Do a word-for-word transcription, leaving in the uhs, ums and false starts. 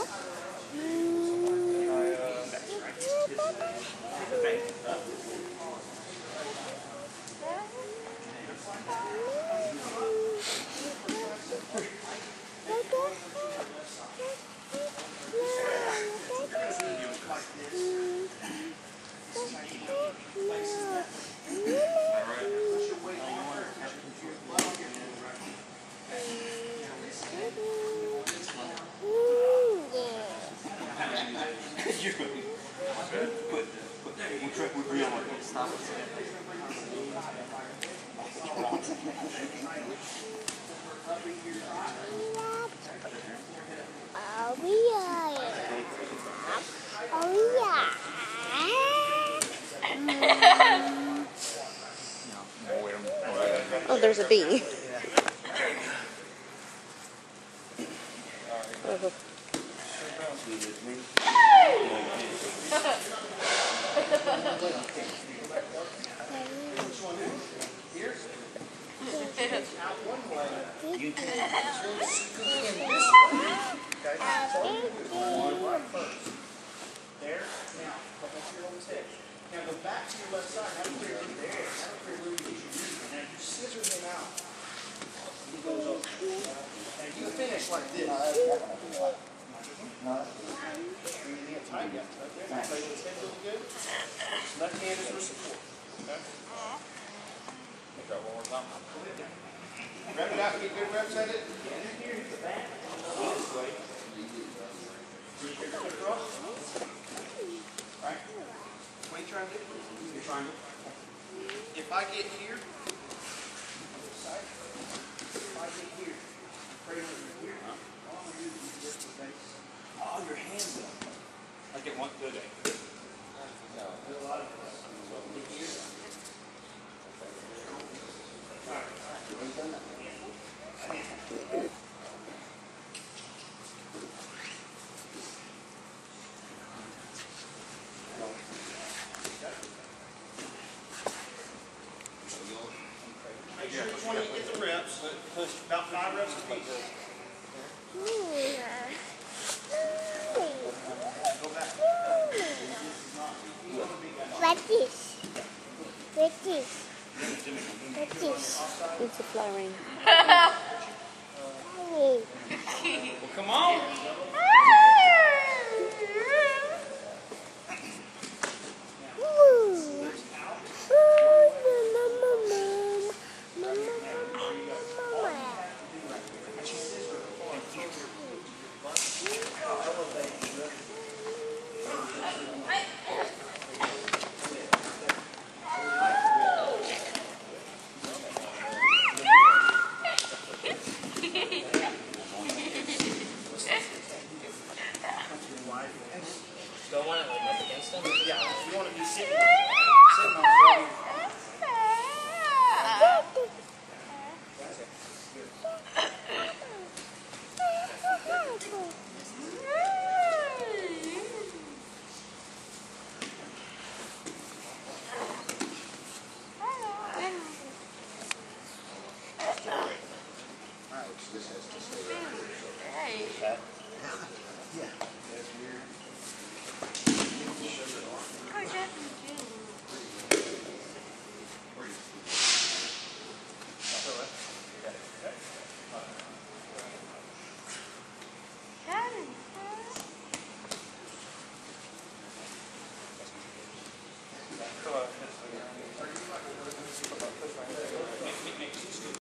Oh, there's a bee. Oh. Now go back to your left side. Have a clear loop there. Have a clear loop as you use it. Now you scissor him out. He goes over. And you finish like this. No. Tight. Yeah. Okay. Now play with his head really good. Left hand is for support. Okay. Make that one more time. Rep it out. Get good reps at it. Get in here. Hit the back. This way. Across. Right. What are you trying to do? You're trying to. If I get here, if I get here, pray over here, huh? All I'm going to do is lift the base. Oh, your hands up. Like it won't good, eh? No. There's a lot of this. So get here. All right. Make sure which one you get the reps. Push about five reps a piece. Go back. Like this. Like this. Like this. It's a flowering. Hey. Well, come on.